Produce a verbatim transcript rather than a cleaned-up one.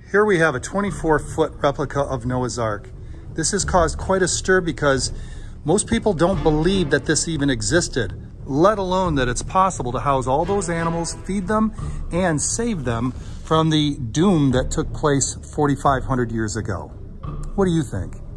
Here we have a twenty-four foot replica of Noah's Ark. This has caused quite a stir because most people don't believe that this even existed, let alone that it's possible to house all those animals, feed them, and save them from the doom that took place forty-five hundred years ago. What do you think?